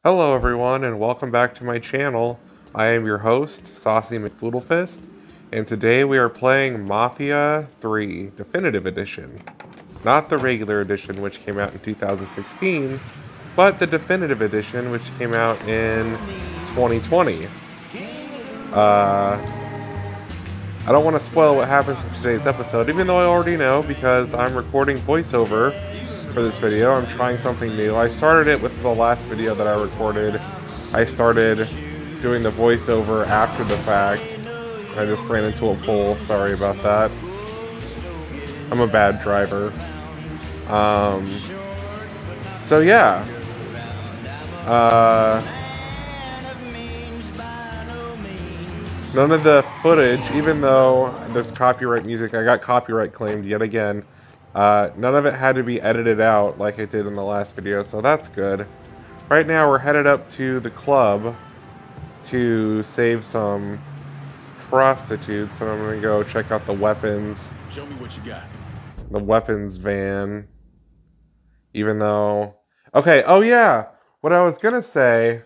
Hello everyone and welcome back to my channel. I am your host, Saucy McFoodlefist, and today we are playing Mafia 3 Definitive Edition. Not the regular edition which came out in 2016, but the Definitive Edition which came out in 2020. I don't want to spoil what happens in today's episode, even though I already know because I'm recording voiceover for this video. I'm trying something new. I started it with the last video that I recorded. I started doing the voiceover after the fact. I just ran into a pole. Sorry about that. I'm a bad driver. So yeah. None of the footage, even though there's copyright music, I got copyright claimed yet again. None of it had to be edited out like I did in the last video, so that's good. Right now we're headed up to the club to save some prostitutes, and I'm gonna go check out the weapons. Show me what you got. The weapons van. Even though... Okay, oh yeah! What I was gonna say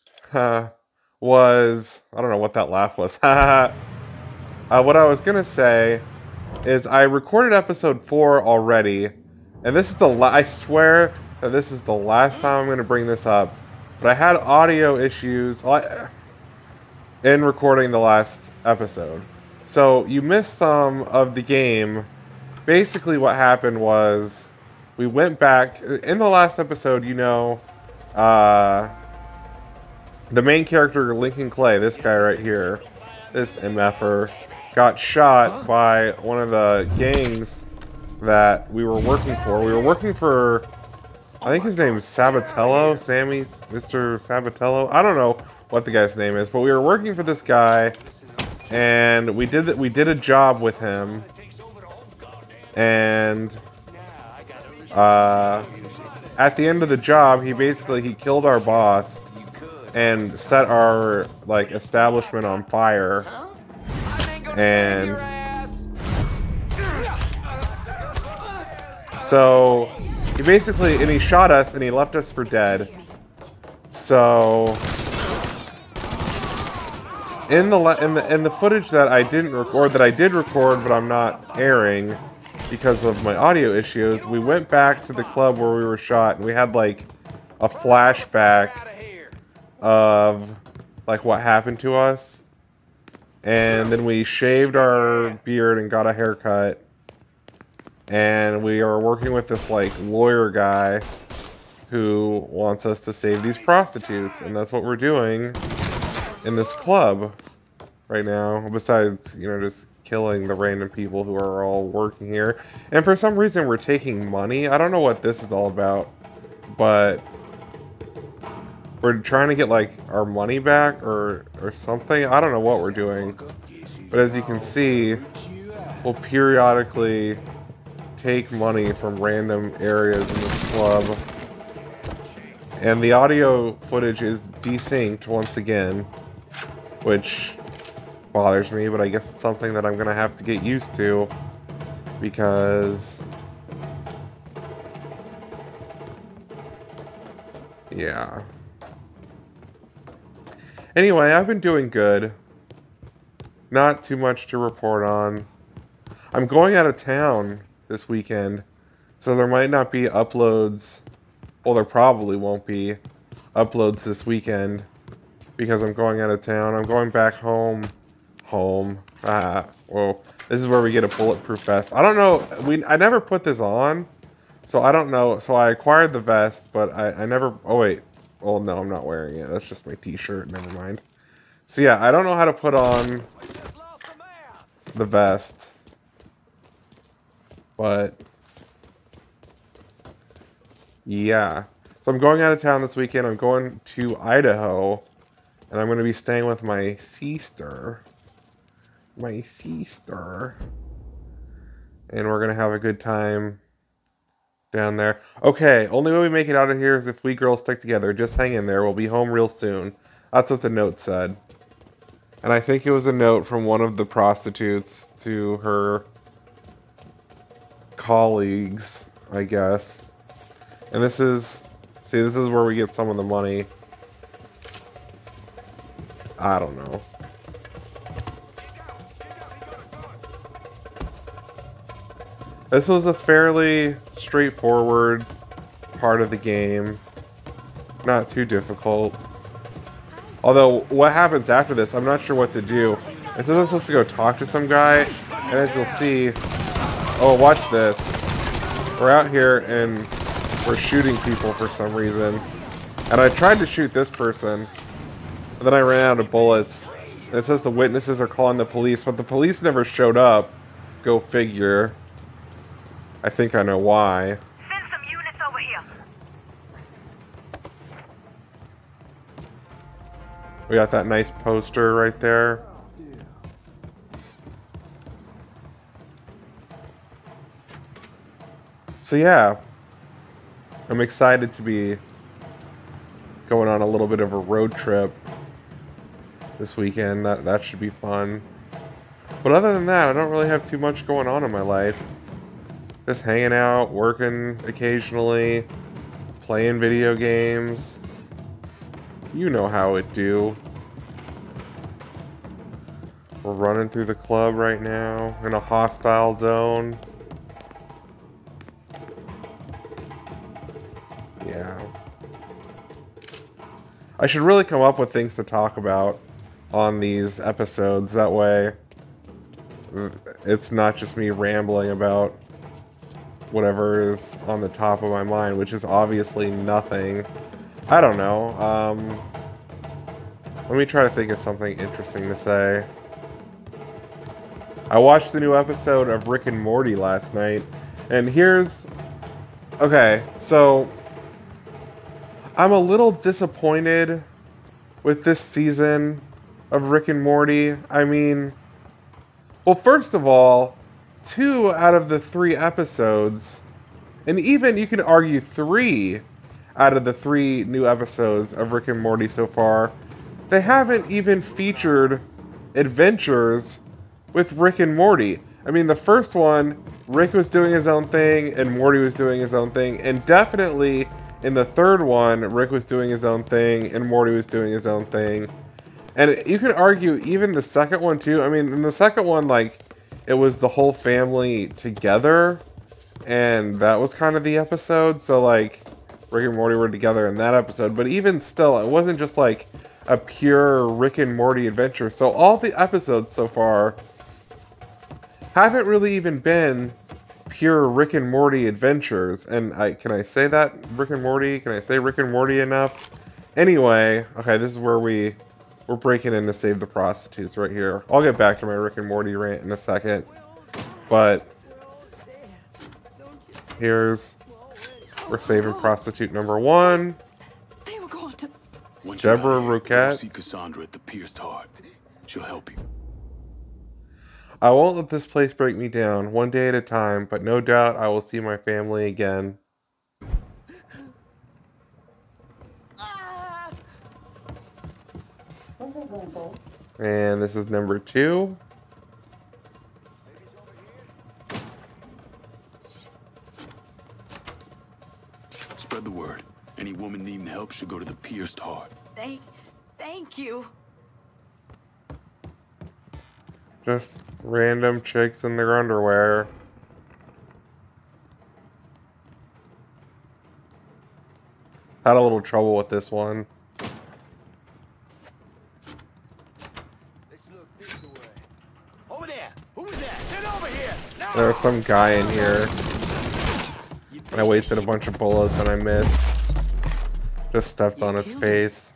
was... I don't know what that laugh was. What I was gonna say is I recorded episode 4 already, and this is the I swear that this is the last time I'm going to bring this up, but I had audio issues in recording the last episode. So you missed some of the game. Basically what happened was we went back in the last episode, you know, the main character Lincoln Clay, this guy right here, this MFer, got shot by one of the gangs that we were working for. We were working for, I think his name is Sabatello, Mr. Sabatello. I don't know what the guy's name is, but we were working for this guy, and we did a job with him, and at the end of the job, he killed our boss and set our establishment on fire. And so he shot us and he left us for dead. So in the footage that I didn't record, that I did record but I'm not airing because of my audio issues, we went back to the club where we were shot and we had like a flashback of like what happened to us. And then we shaved our beard and got a haircut. And we are working with this, like, lawyer guy who wants us to save these prostitutes. And that's what we're doing in this club right now. Besides, you know, just killing the random people who are all working here. And for some reason, we're taking money. I don't know what this is all about. But we're trying to get, like, our money back or something. I don't know what we're doing. But as you can see, we'll periodically take money from random areas in this club. And the audio footage is desynced once again, which bothers me, but I guess it's something that I'm going to have to get used to. Because... yeah. Anyway, I've been doing good. Not too much to report on. I'm going out of town this weekend, so there might not be uploads. Well, there probably won't be uploads this weekend because I'm going out of town. I'm going back home. Well, this is where we get a bulletproof vest. I don't know. I never put this on, so I don't know. So I acquired the vest, but I never... Oh, wait. Oh, no, I'm not wearing it. That's just my t-shirt. Never mind. So, yeah, I don't know how to put on the vest. But, yeah. So, I'm going out of town this weekend. I'm going to Idaho. And I'm going to be staying with my sister. And we're going to have a good time down there. Okay, only way we make it out of here is if we girls stick together. Just hang in there. We'll be home real soon. That's what the note said. And I think it was a note from one of the prostitutes to her colleagues, I guess. And this is... See, this is where we get some of the money. I don't know. This was a fairly straightforward part of the game. Not too difficult. Although, what happens after this, I'm not sure what to do. It says I'm supposed to go talk to some guy, and as you'll see... Oh, watch this. We're out here, and we're shooting people for some reason. And I tried to shoot this person, but then I ran out of bullets. And it says the witnesses are calling the police, but the police never showed up. Go figure. I think I know why. Send some units over here. We got that nice poster right there. So yeah, I'm excited to be going on a little bit of a road trip this weekend. That should be fun. But other than that, I don't really have too much going on in my life. Just hanging out, working occasionally, playing video games. You know how it do. We're running through the club right now in a hostile zone. Yeah. I should really come up with things to talk about on these episodes. That way, it's not just me rambling about whatever is on the top of my mind, which is obviously nothing. I don't know. Let me try to think of something interesting to say. I watched the new episode of Rick and Morty last night, and here's... Okay, so... I'm a little disappointed with this season of Rick and Morty. I mean... Well, first of all, 2 out of the 3 episodes, and even you can argue 3 out of the 3 new episodes of Rick and Morty so far, they haven't even featured adventures with Rick and Morty. I mean, the first one, Rick was doing his own thing and Morty was doing his own thing, and definitely in the third one, Rick was doing his own thing and Morty was doing his own thing. And you can argue even the second one too. I mean, in the second one, like, it was the whole family together, and that was kind of the episode. So, like, Rick and Morty were together in that episode. But even still, it wasn't just, like, a pure Rick and Morty adventure. So all the episodes so far haven't really even been pure Rick and Morty adventures. And can I say that? Rick and Morty? Can I say Rick and Morty enough? Anyway, okay, this is where we're breaking in to save the prostitutes right here. I'll get back to my Rick and Morty rant in a second. But we're saving prostitute number 1. They were going to... Deborah Roquette. See Cassandra at the Pierced Heart. She'll help you. I won't let this place break me down, one day at a time, but no doubt I will see my family again. And this is number 2. Spread the word. Any woman needing help should go to the Pierced Heart. Thank you. Just random chicks in their underwear. Had a little trouble with this one. Over there! Who was that? Get over here! Now! There was some guy in here. And I wasted a bunch of bullets and I missed. Just stepped on his face.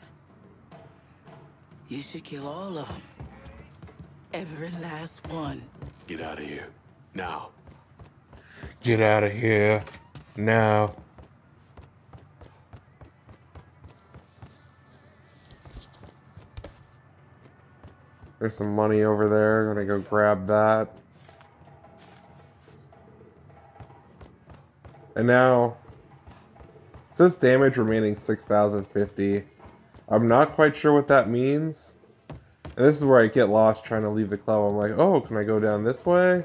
You should kill all of them. Every last one. Get out of here. Now. Get out of here. Now. There's some money over there. Gonna go grab that. And now, it says damage remaining 6,050. I'm not quite sure what that means. And this is where I get lost trying to leave the club. I'm like, oh, can I go down this way?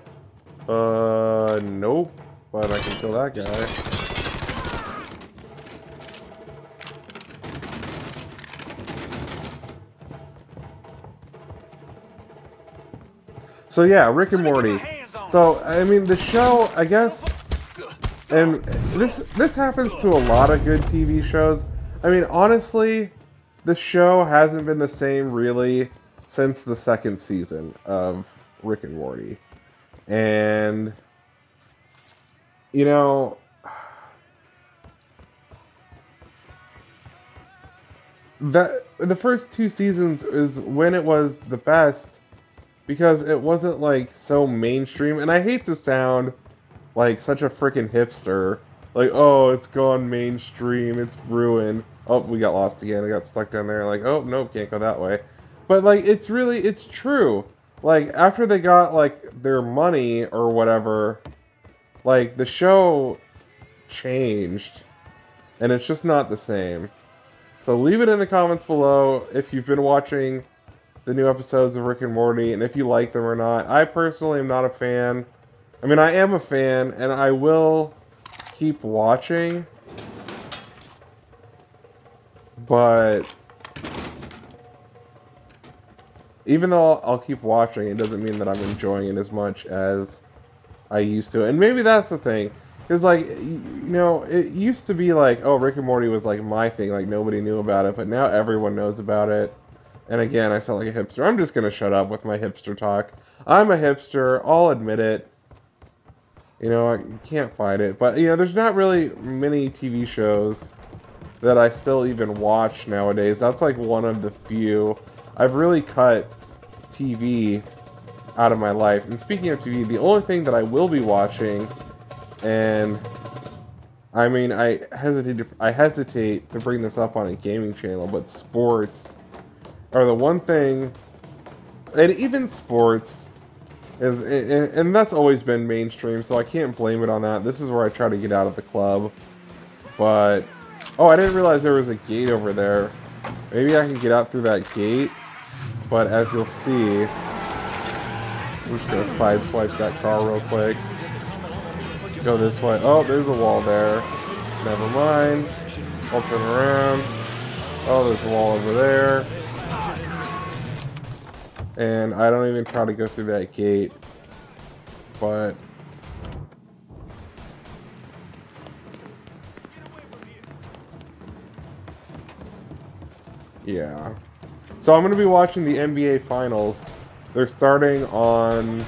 Nope. But I can kill that guy. So yeah, Rick and Morty. So I mean, the show, I guess, and this happens to a lot of good TV shows. I mean, honestly, the show hasn't been the same really since the second season of Rick and Morty, and you know, that the first two seasons is when it was the best because it wasn't like so mainstream. And I hate to sound like such a freaking hipster, like, oh, it's gone mainstream, it's ruined. Oh, we got lost again. I got stuck down there. Like, oh nope, can't go that way. But like, it's true. Like after they got like their money or whatever, like the show changed, and it's just not the same. So leave it in the comments below if you've been watching the new episodes of Rick and Morty and if you like them or not. I personally am not a fan. I mean, I am a fan and I will keep watching, but even though I'll keep watching, it doesn't mean that I'm enjoying it as much as I used to. And maybe that's the thing. Because, like, you know, it used to be like, oh, Rick and Morty was, like, my thing. Like, nobody knew about it. But now everyone knows about it. And again, I sound like a hipster. I'm just going to shut up with my hipster talk. I'm a hipster. I'll admit it. You know, I can't fight it. But, you know, there's not really many TV shows that I still even watch nowadays. That's, like, one of the few. I've really cut TV out of my life. And speaking of TV, the only thing that I will be watching... And I mean, I hesitate to bring this up on a gaming channel, but sports are the one thing, and even sports is, and that's always been mainstream, so I can't blame it on that. This is where I try to get out of the club. But oh, I didn't realize there was a gate over there. Maybe I can get out through that gate, but as you'll see, I'm just gonna sideswipe that car real quick. Go this way. Oh, there's a wall there. Never mind. I'll turn around. Oh, there's a wall over there. And I don't even try to go through that gate. But... yeah. So I'm going to be watching the NBA Finals. They're starting on...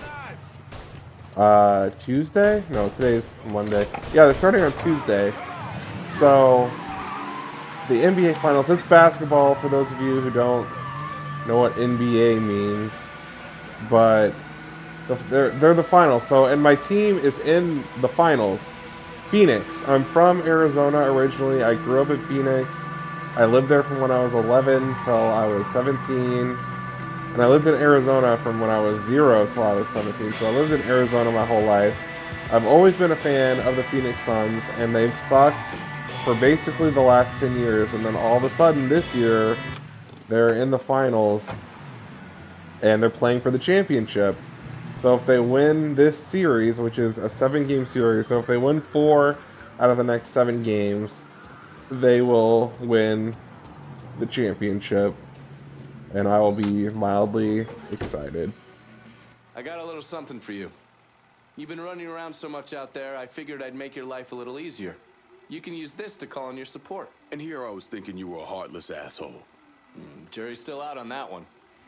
Tuesday? No, today's Monday. Yeah, they're starting on Tuesday. So, the NBA Finals, it's basketball for those of you who don't know what NBA means. But, they're the finals. So, and my team is in the finals. Phoenix. I'm from Arizona originally. I grew up in Phoenix. I lived there from when I was 11 till I was 17. And I lived in Arizona from when I was 0 till I was 17, so I lived in Arizona my whole life. I've always been a fan of the Phoenix Suns, and they've sucked for basically the last 10 years, and then all of a sudden this year, they're in the finals, and they're playing for the championship. So if they win this series, which is a 7-game series, so if they win 4 out of the next 7 games, they will win the championship. And I will be mildly excited. I got a little something for you. You've been running around so much out there, I figured I'd make your life a little easier. You can use this to call on your support. And here I was thinking you were a heartless asshole. Jury's still out on that one.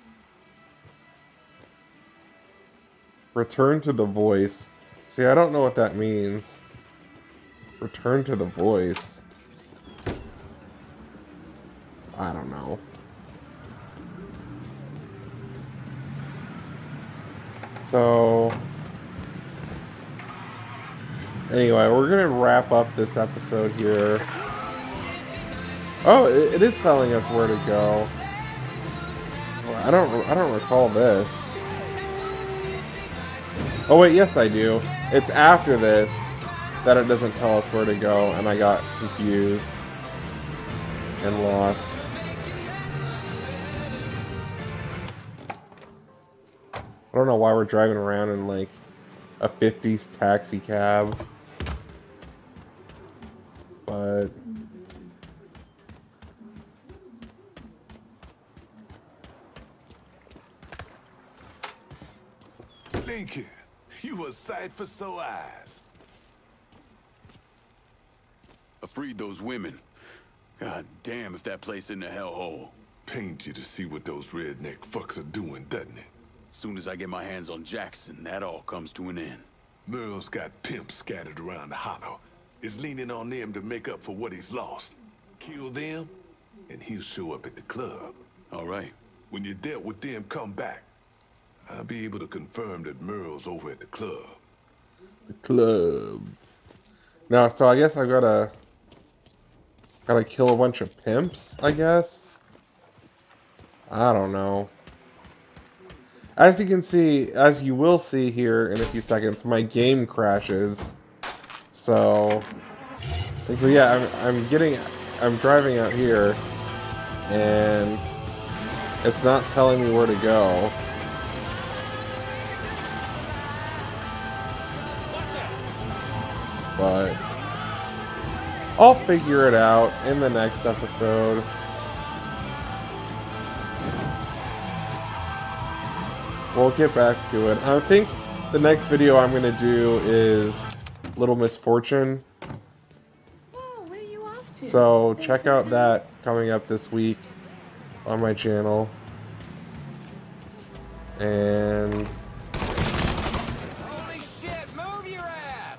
Return to the voice. See, I don't know what that means. Return to the voice. I don't know. So, anyway, we're gonna wrap up this episode here. Oh, it is telling us where to go. I don't recall this. Oh wait, yes I do. It's after this that it doesn't tell us where to go, and I got confused and lost. I don't know why we're driving around in, like, a 50s taxi cab. But... thinking? You a sight for sore eyes. I freed those women. God damn if that place in the hellhole. Pains you to see what those redneck fucks are doing, doesn't it? Soon as I get my hands on Jackson, that all comes to an end. Merle's got pimps scattered around the hollow. Is leaning on them to make up for what he's lost. Kill them, and he'll show up at the club. All right. When you dealt with them, come back. I'll be able to confirm that Merle's over at the club. The club. Now, so I guess I gotta kill a bunch of pimps, I guess? I don't know. As you can see, as you will see here in a few seconds, my game crashes. So yeah, I'm driving out here, and it's not telling me where to go. But I'll figure it out in the next episode. We'll get back to it. I think the next video I'm going to do is Little Misfortune. Whoa, where are you off to? So Spend check some out time? that coming up this week on my channel. And Holy shit, move your ass!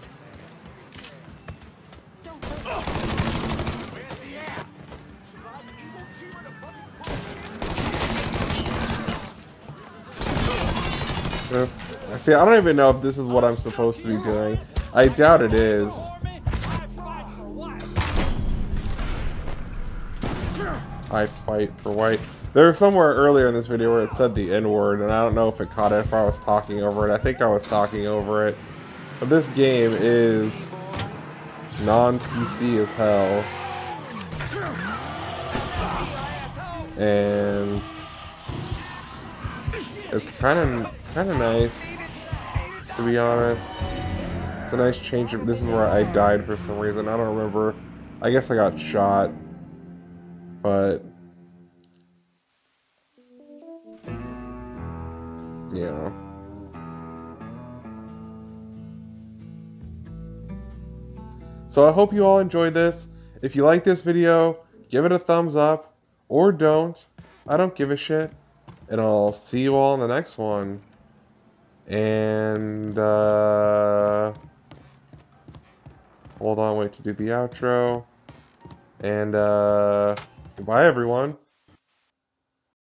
see, I don't even know if this is what I'm supposed to be doing. I doubt it is. I fight for white. There was somewhere earlier in this video where it said the N-word, and I don't know if it caught it, if I was talking over it. I think I was talking over it. But this game is non-PC as hell. And it's kind of nice, to be honest. It's a nice change. This is where I died for some reason. I don't remember. I guess I got shot. But yeah. So I hope you all enjoyed this. If you like this video, give it a thumbs up. Or don't. I don't give a shit. And I'll see you all in the next one. And, hold on, wait to do the outro. And, goodbye, everyone.